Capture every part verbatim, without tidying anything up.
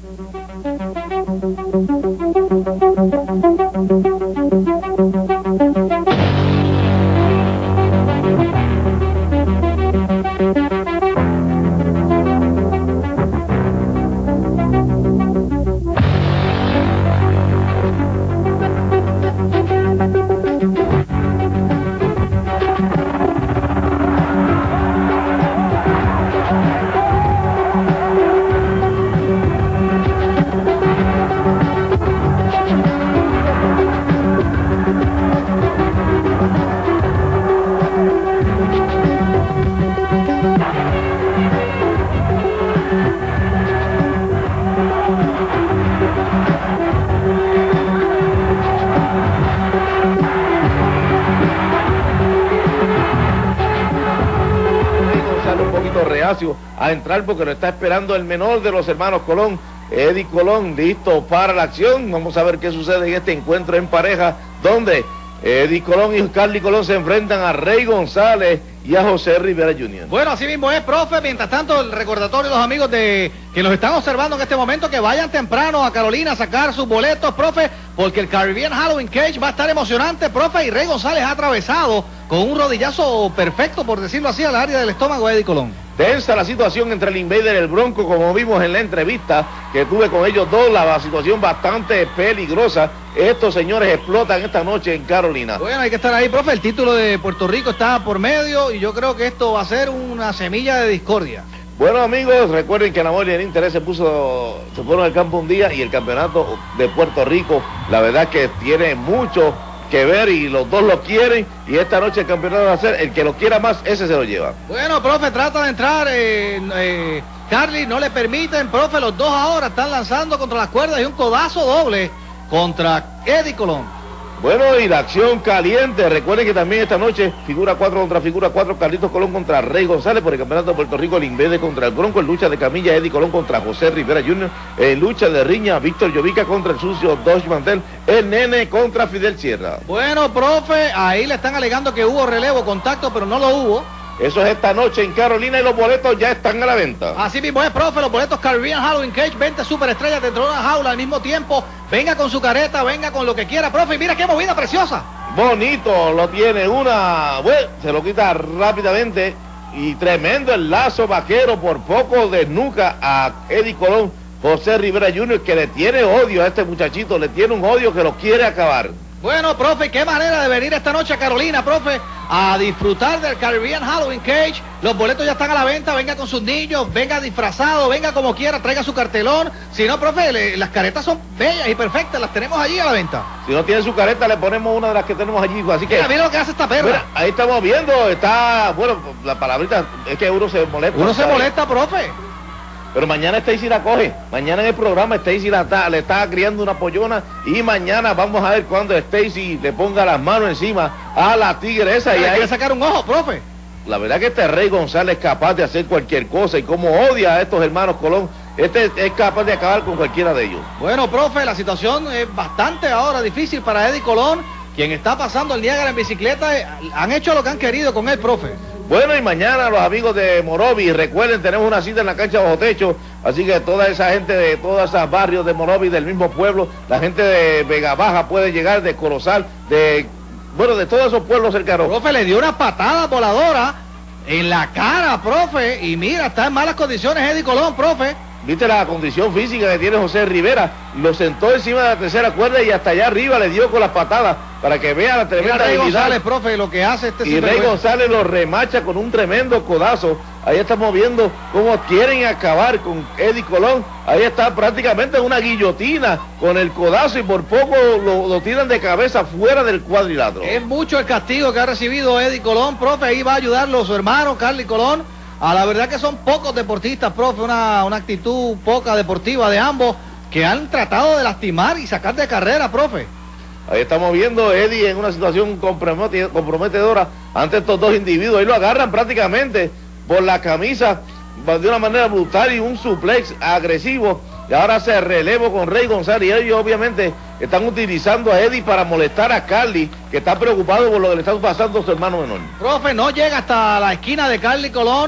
A entrar porque lo está esperando el menor de los hermanos Colón, Eddie Colón, listo para la acción. Vamos a ver qué sucede en este encuentro en pareja, donde Eddie Colón y Carly Colón se enfrentan a Rey González y a José Rivera junior Bueno, así mismo es, profe. Mientras tanto, el recordatorio de los amigos de que nos están observando en este momento, que vayan temprano a Carolina a sacar sus boletos, profe, porque el Caribbean Halloween Cage va a estar emocionante, profe, y Rey González ha atravesado con un rodillazo perfecto, por decirlo así, al área del estómago de Eddie Colón. Tensa la situación entre el Invader y el Bronco, como vimos en la entrevista que tuve con ellos dos, la situación bastante peligrosa. Estos señores explotan esta noche en Carolina. Bueno, hay que estar ahí, profe. El título de Puerto Rico está por medio y yo creo que esto va a ser una semilla de discordia. Bueno, amigos, recuerden que el amor y el interés se puso, se fueron al campo un día, y el campeonato de Puerto Rico, la verdad que tiene mucho que ver y los dos lo quieren, y esta noche el campeonato va a ser el que lo quiera más, ese se lo lleva. Bueno, profe, trata de entrar, eh, eh, Carly, no le permiten, profe, los dos ahora están lanzando contra las cuerdas y un codazo doble contra Eddie Colón. Bueno, y la acción caliente, recuerden que también esta noche figura cuatro contra figura cuatro, Carlitos Colón contra Rey González por el campeonato de Puerto Rico, el Invader contra el Bronco, en lucha de camilla Eddie Colón contra José Rivera junior, en lucha de riña Víctor Llovica contra el sucio Dodge Mantel, el Nene contra Fidel Sierra. Bueno, profe, ahí le están alegando que hubo relevo, contacto, pero no lo hubo. Eso es esta noche en Carolina y los boletos ya están a la venta. Así mismo es, profe, los boletos Caribbean Halloween Cage, veinte superestrellas dentro de una jaula al mismo tiempo. Venga con su careta, venga con lo que quiera, profe, y mira qué movida preciosa. Bonito, lo tiene una, bueno, se lo quita rápidamente, y tremendo el lazo vaquero, por poco desnuca a Eddie Colón, José Rivera junior, que le tiene odio a este muchachito, le tiene un odio que lo quiere acabar. Bueno, profe, qué manera de venir esta noche a Carolina, profe, a disfrutar del Caribbean Halloween Cage. Los boletos ya están a la venta, venga con sus niños, venga disfrazado, venga como quiera, traiga su cartelón. Si no, profe, le, las caretas son bellas y perfectas, las tenemos allí a la venta. Si no tiene su careta, le ponemos una de las que tenemos allí, así que... Mira, mira lo que hace esta perra. Mira, ahí estamos viendo, está, bueno, la palabrita es que uno se molesta. Uno se molesta, profe. Pero mañana Stacy la coge, mañana en el programa Stacy la está, le está criando una pollona, y mañana vamos a ver cuando Stacy le ponga las manos encima a la tigresa. Y ahí quiere sacar un ojo, profe. La verdad que este Rey González es capaz de hacer cualquier cosa, y como odia a estos hermanos Colón, este es capaz de acabar con cualquiera de ellos. Bueno, profe, la situación es bastante ahora difícil para Eddie Colón, quien está pasando el Niágara en bicicleta. Han hecho lo que han querido con él, profe. Bueno, y mañana los amigos de Morovis, recuerden, tenemos una cita en la cancha bajo techo, así que toda esa gente de todos esos barrios de Morovis, del mismo pueblo, la gente de Vega Baja puede llegar, de Corozal, de, bueno, de todos esos pueblos cercanos. Profe, le dio una patada voladora en la cara, profe, y mira, está en malas condiciones Eddie Colón, profe. Viste la condición física que tiene José Rivera, lo sentó encima de la tercera cuerda y hasta allá arriba le dio con las patadas, para que vea la tremenda Mira Rey habilidad. González, profe, lo que hace este Y Rey González lo remacha con un tremendo codazo. Ahí estamos viendo cómo quieren acabar con Eddie Colón. Ahí está prácticamente una guillotina con el codazo, y por poco lo, lo tiran de cabeza fuera del cuadrilátero. Es mucho el castigo que ha recibido Eddie Colón, profe. Ahí va a ayudarlo su hermano Carly Colón. A la verdad que son pocos deportistas, profe, una, una actitud poca deportiva de ambos, que han tratado de lastimar y sacar de carrera, profe. Ahí estamos viendo Eddie en una situación comprometedora ante estos dos individuos. Ahí lo agarran prácticamente por la camisa de una manera brutal, y un suplex agresivo. Y ahora se relevo con Rey González, y ellos obviamente están utilizando a Eddie para molestar a Carly, que está preocupado por lo que le está pasando a su hermano menor. Profe, no llega hasta la esquina de Carly Colón.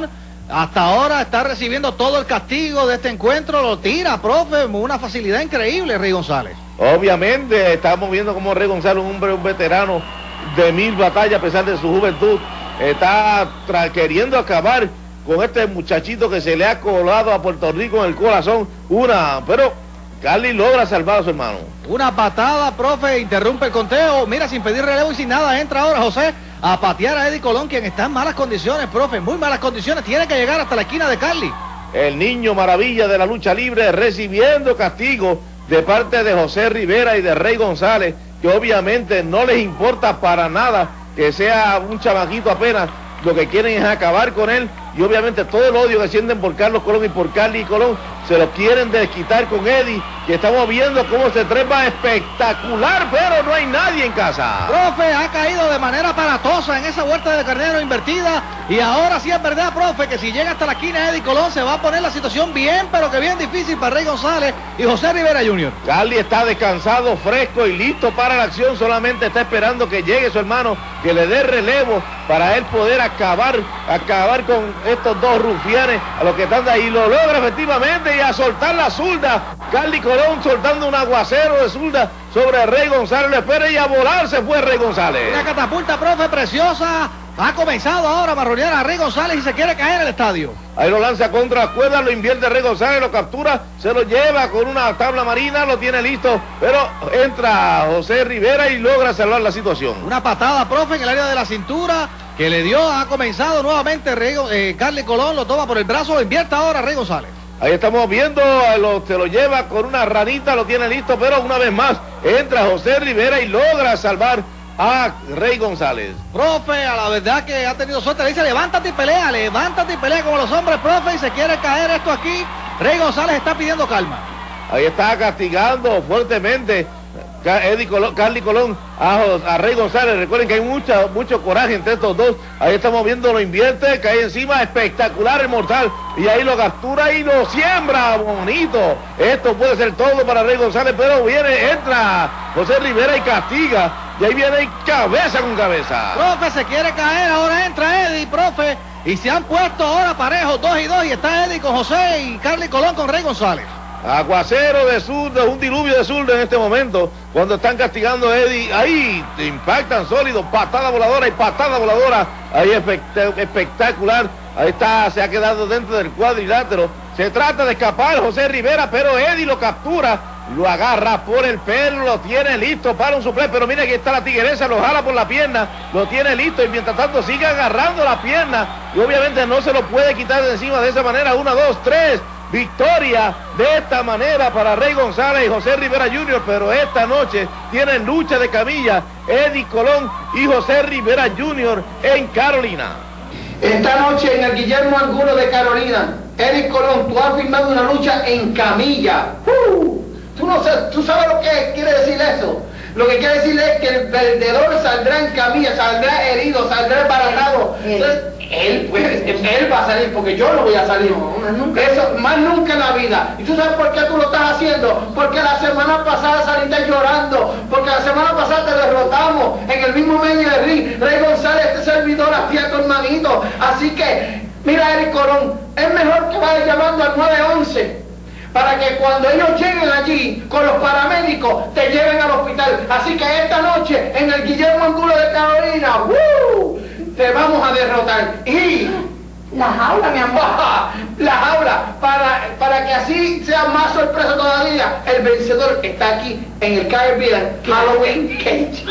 hasta ahora está recibiendo todo el castigo de este encuentro, lo tira, profe, una facilidad increíble, Rey González. Obviamente, estamos viendo como Rey González, un hombre, un veterano de mil batallas a pesar de su juventud, está queriendo acabar con este muchachito que se le ha colado a Puerto Rico en el corazón, una, pero Carly logra salvar a su hermano. Una patada, profe, interrumpe el conteo, mira, sin pedir relevo y sin nada, entra ahora José a patear a Eddie Colón, quien está en malas condiciones, profe, muy malas condiciones, tiene que llegar hasta la esquina de Carly. El niño maravilla de la lucha libre recibiendo castigo de parte de José Rivera y de Rey González, que obviamente no les importa para nada que sea un chamaquito apenas, lo que quieren es acabar con él, y obviamente todo el odio que sienten por Carlos Colón y por Carly Colón se lo quieren desquitar con Eddie, que estamos viendo cómo se trepa espectacular, pero no hay nadie en casa. Profe, ha caído de manera aparatosa en esa vuelta de carnero invertida, y ahora sí es verdad, profe, que si llega hasta la esquina Eddie Colón se va a poner la situación bien, pero que bien difícil para Rey González y José Rivera junior Carly está descansado, fresco y listo para la acción, solamente está esperando que llegue su hermano, que le dé relevo para él poder acabar, acabar con estos dos rufianes, a los que están de ahí, lo logra efectivamente, y a soltar la zurda, Carly Colón soltando un aguacero de zurda sobre Rey González, lo espera y a volar se fue Rey González. Una catapulta, profe, preciosa, ha comenzado ahora a marronear a Rey González y se quiere caer el estadio. Ahí lo lanza contra la cuerda, lo invierte Rey González, lo captura, se lo lleva con una tabla marina, lo tiene listo, pero entra José Rivera y logra salvar la situación. Una patada, profe, en el área de la cintura, que le dio, ha comenzado nuevamente Rey, eh, Carly Colón, lo toma por el brazo, lo invierte ahora Rey González. Ahí estamos viendo, lo, se lo lleva con una ranita, lo tiene listo, pero una vez más entra José Rivera y logra salvar a Rey González. Profe, a la verdad que ha tenido suerte, le dice levántate y pelea, levántate y pelea como los hombres, profe, y se quiere caer esto aquí. Rey González está pidiendo calma. Ahí está castigando fuertemente Eddie Colón, Carly Colón a, a Rey González. Recuerden que hay mucha, mucho coraje entre estos dos. Ahí estamos viendo, lo invierte, cae encima, espectacular el mortal, y ahí lo captura y lo siembra, bonito. Esto puede ser todo para Rey González, pero viene, entra José Rivera y castiga, y ahí viene cabeza con cabeza. Profe, se quiere caer, ahora entra Eddie, profe, y se han puesto ahora parejos, dos y dos, y está Eddie con José y Carly Colón con Rey González. Aguacero de zurdo, un diluvio de zurdo en este momento, cuando están castigando a Eddie, ahí impactan sólido, patada voladora y patada voladora, ahí espectacular, ahí está, se ha quedado dentro del cuadrilátero, se trata de escapar José Rivera, pero Eddie lo captura, lo agarra por el pelo, lo tiene listo para un suplex, pero mira que está la tigresa, lo jala por la pierna, lo tiene listo, y mientras tanto sigue agarrando la pierna, y obviamente no se lo puede quitar de encima de esa manera. Una, dos, tres, victoria de esta manera para Rey González y José Rivera junior, pero esta noche tienen lucha de camilla Eddie Colón y José Rivera junior en Carolina. Esta noche en el Guillermo Angulo de Carolina, Eddie Colón, tú has firmado una lucha en camilla. Uh, tú, no sabes, ¿Tú sabes lo que quiere decir eso? Lo que quiere decir es que el perdedor saldrá en camilla, saldrá herido, saldrá embarazado. Entonces, él, pues, él va a salir, porque yo no voy a salir. No, más nunca. Eso, más nunca en la vida. ¿Y tú sabes por qué tú lo estás haciendo? Porque la semana pasada saliste llorando, porque la semana pasada te derrotamos en el mismo medio de ring. Rey González, este servidor, hacía tu hermanito. Así que, mira, Eddie Colón, es mejor que vayas llamando al nueve once. Para que cuando ellos lleguen allí con los paramédicos te lleven al hospital. Así que esta noche en el Guillermo Angulo de Carolina, ¡uh!, te vamos a derrotar. Y la jaula, mi amor, la jaula, para, para que así sea más sorpresa todavía, el vencedor está aquí en el Caribbean Halloween Cage.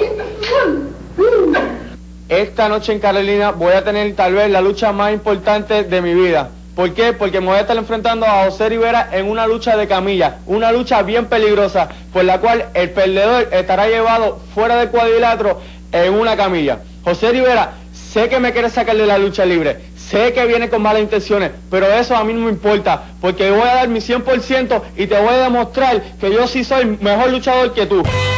Esta noche en Carolina voy a tener tal vez la lucha más importante de mi vida. ¿Por qué? Porque me voy a estar enfrentando a José Rivera en una lucha de camilla, una lucha bien peligrosa, por la cual el perdedor estará llevado fuera del cuadrilátero en una camilla. José Rivera, sé que me quiere sacar de la lucha libre, sé que viene con malas intenciones, pero eso a mí no me importa, porque voy a dar mi cien por ciento y te voy a demostrar que yo sí soy mejor luchador que tú.